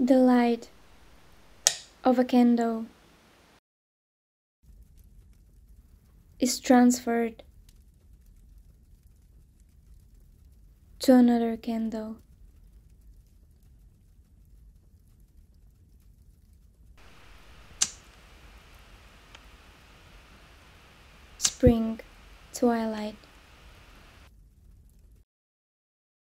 The light of a candle is transferred to another candle. Spring twilight.